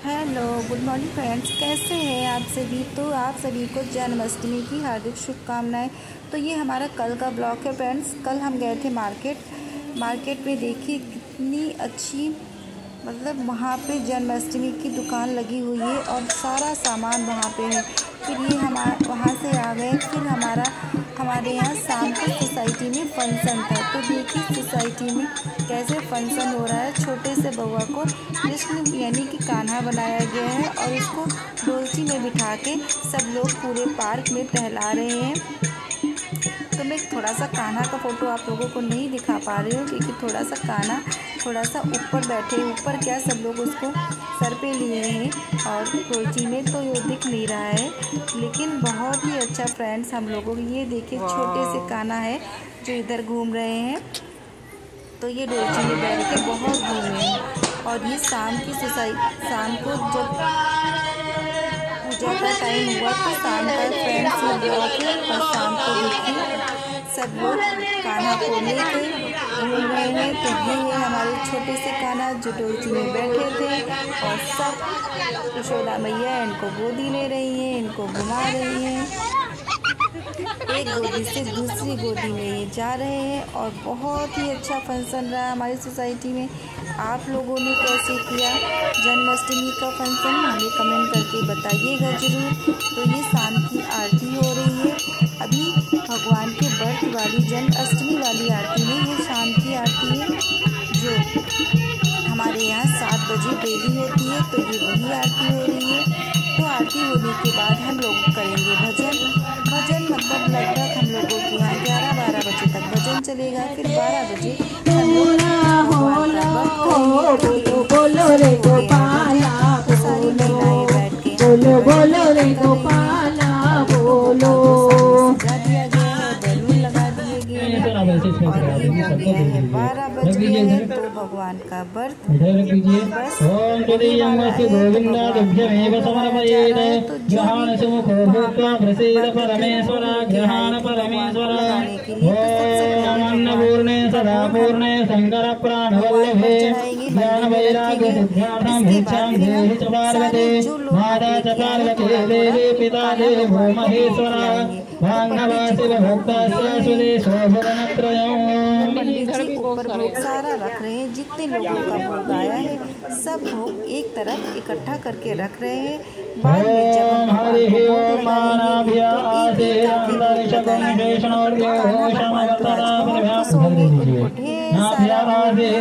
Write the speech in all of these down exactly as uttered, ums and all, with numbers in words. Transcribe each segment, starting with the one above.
Hello, good morning friends, कैसे हैं आप सभी। तो आप सभी को जन्माष्टमी की हार्दिक शुभकामनाएं। तो ये हमारा कल का ब्लॉग है फ्रेंड्स। कल हम गए थे मार्केट मार्केट में देखिए कितनी अच्छी, मतलब वहाँ पे जन्माष्टमी की दुकान लगी हुई है और सारा सामान वहाँ पे है। फिर ये हमारा वहाँ से आ गए। फिर हमारा हमारे यहाँ शाम को सोसाइटी में फंक्शन था। तो देखिए सोसाइटी में कैसे फंक्शन हो रहा है। छोटे से बउआ को कृष्ण यानी कि कान्हा बनाया गया है और इसको डोलची में बिठा के सब लोग पूरे पार्क में टहला रहे हैं। तो मैं थोड़ा सा कान्हा का फ़ोटो आप लोगों को नहीं दिखा पा रही हूँ क्योंकि थोड़ा सा कान्हा थोड़ा सा ऊपर बैठे ऊपर क्या सब लोग उसको सर पे लिए हैं और डोलची में, तो ये दिख नहीं रहा है। लेकिन बहुत ही अच्छा फ्रेंड्स हम लोगों को ये देखिए छोटे से कान्हा है जो इधर घूम रहे हैं। तो ये डोलची में बैठ के बहुत घूमे हैं। और ये शाम की सोसाइटी शाम को जब पूजा का टाइम हुआ तो शाम का फ्रेंड्स ये ब्लॉग है। और शाम को देखिए सब लोग कान्हा को लेके घूम रहे हैं। तो ये है हमारे छोटे से कान्हा जो डोलची में बैठे थे और सब यशोदा मैया इनको गोदी ले रही हैं, इनको घुमा रही हैं। एक गोदी से दूसरी गोदी में ये जा रहे हैं और बहुत ही अच्छा फंक्शन रहा हमारी सोसाइटी में। आप लोगों ने कैसे किया जन्माष्टमी का फंक्शन हमें कमेंट करके बताइएगा ज़रूर। तो ये शाम की आरती हो रही है अभी भगवान के बर्थ वाली जन्माष्टमी वाली आरती है। ये शाम की आरती है जो हमारे यहाँ सात बजे डेली होती है। तो ये वही आरती हो रही है। तो आरती होने के बाद हम लोग करेंगे भजन भजन मतलब लगभग हम लोगों के यहाँ ग्यारह बारह बजे तक भजन चलेगा। फिर बारह बजे हम लोग बोलो रे गोपाला सारी महिलाएं बैठ के बोलो बोलो रे गोपाला बोलो सजा दिया गया है, बैलून लगा दिए गए हैं और ये हो गया है बारह बज गए हैं। तो भगवान का व्रत बस अन्नपूर्णे सदा पूर्णे शंकर प्राण वल्लभे ज्ञान वैराग्य सिद्ध्यार्थं भिक्षां देहि च पार्वती माता च पार्वती देवी पिता देवो महेश्वरा भांगवा शिव भक्तस्य सुदेशो भुवनत्रयम्। पंडित जी ऊपर भोग सारा रख रहे हैं। जितने लोगों का भोग आया है सब भोग एक तरफ इकट्ठा करके रख रहे हैं। बाद में जब हम भगवान को भोग लगाएंगे तो एक एक करके भोग लगाएंगे। कान्हा भगवान तो आज बहुत खुश होंगे, उनको ढेर सारा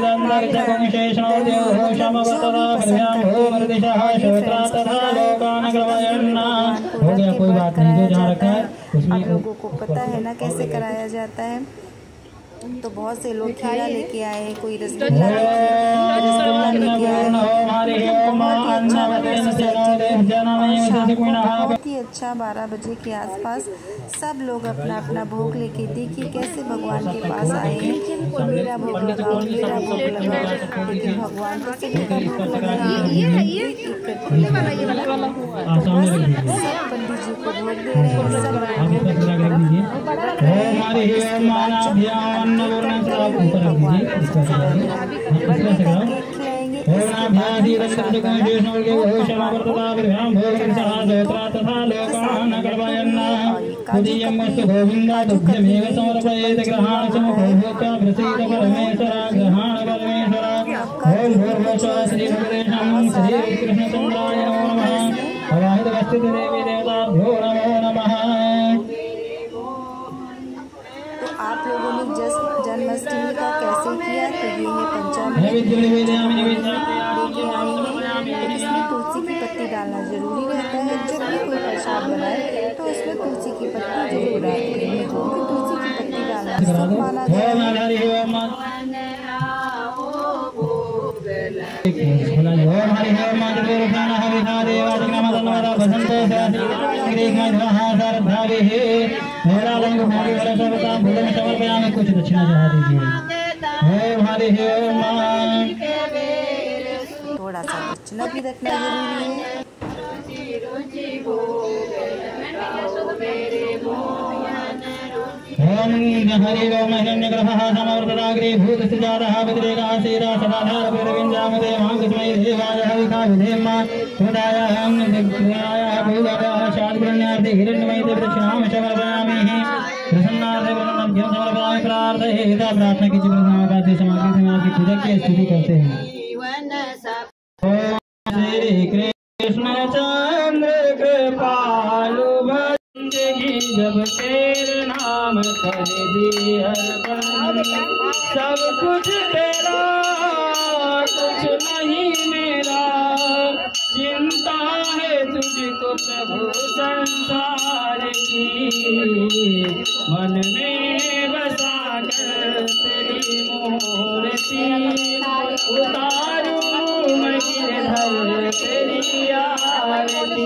आप लोगों को पता है ना कैसे कराया जाता है। तो बहुत से लोग खीरा लेके आए हैं, कोई रसगुल्ला रसगुल्ला लेके आए हैं। बहुत ही अच्छा बारह बजे के आसपास सब लोग अपना अपना भोग लेके देखिए कैसे भगवान के पास आए हैं। तो मेरा भोग लगाओ मेरा भोग लगाओ, लेकिन भगवान को सभी का भोग लगाएंगे। सब पंडित जी को भोग दे रहे हैं। सब गोविंदा दुग्धमेव समर्पयेत ग्रहाण समभूत प्रसीद परमेश्वरा ग्रहाण परमेश्वरा ओम भूर्भुवस्सुः श्री वेंकटेशं श्री कृष्णचंद्राय नमो नमः अवाहित वस्तित देवी देवताभ्यो नमो नमः। तो आप लोगों ने जस्ट जन्माष्टमी का कैसे किया। तो ये है पंचामृत लेके आए हैं। इसमें तुलसी की पत्ती डालना जरूरी रहता है। जब भी कोई प्रसाद बनाए तो उसमें तुलसी की पत्ती जरूर डालते हैं क्योंकि तुलसी की पत्ती डालना शुभ माना गया है। कुछ दक्षिणा चढ़ा दीजिए। थोड़ा सा दक्षिणा भी रखना जरूरी है। ओम ओम हरि ओम हिरण्यगर्भः समवर्तदाग्रे भूतस्य जातः विद्रेकासेरा सदाधार भैरविन्द्रामदे माङ्गस्मै देवाय विकाविधेम उदायां दिग्विजयाय भूगतः शाद्गुण्यार्थे हिरण्यमय दक्षिणां समर्पयामि प्रसन्नार्थे प्रसन्नभ्यं समर्पयामि प्रार्थये यदा प्रार्थना की समाप्ति समाप्ति में आपकी पूजा की स्तुति करते हैं। श्री कृष्ण चंद्र कृपालु बंदगी जब तेरे नाम कर दी अर्पण सब कुछ तेरा कुछ नहीं मेरा चिंता है तुझको प्रभु संसार की मन में बसा कर तेरी मूर्ति उतारूं मैं गिरधर तेरी आरती।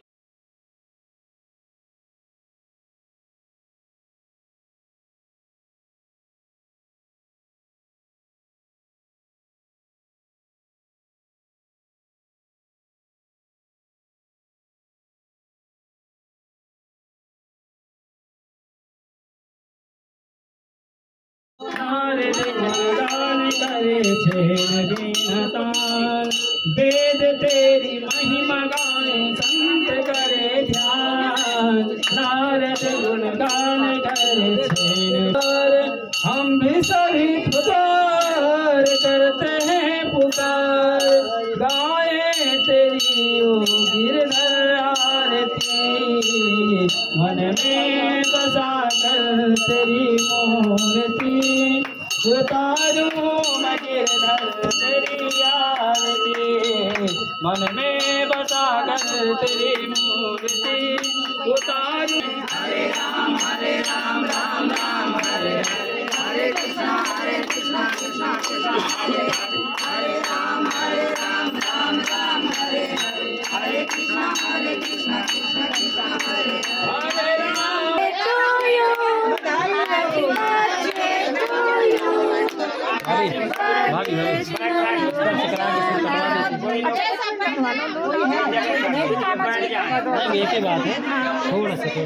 दान करे छेद बीनतान वेद तेरी महिमा गाए संत करे ध्यान नारद गुण गान करे छेद हम भी सभी पुकार करते हैं पुकार गाए तेरी ओ गिरधर आरती मन में बसा कर तेरी मूर्ति उतारूं मैं गिरधर तेरी आरती मन में बसा कर तेरी मूर्ति उतारूं। हरे राम हरे राम राम राम हरे हरे हरे कृष्णा हरे कृष्णा कृष्णा कृष्णा हरे हरे हरे राम हरे राम राम राम हरे हरे हरे कृष्णा हरे कृष्णा कृष्णा कृष्णा हरे हरे राम। एक ही बात है थोड़ा सा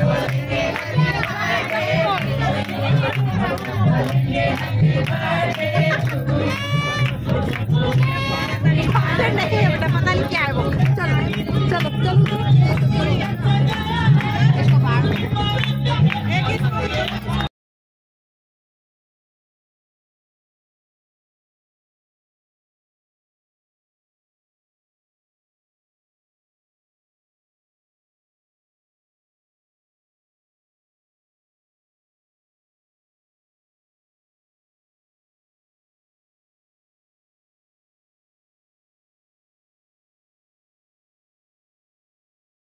Happy birthday.